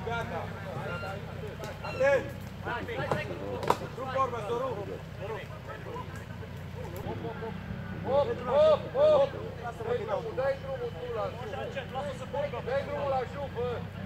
gata. Atent! Rup vorba, să rup. Hop! Dai drumul tu la șuf! Dai drumul la șuf, bă!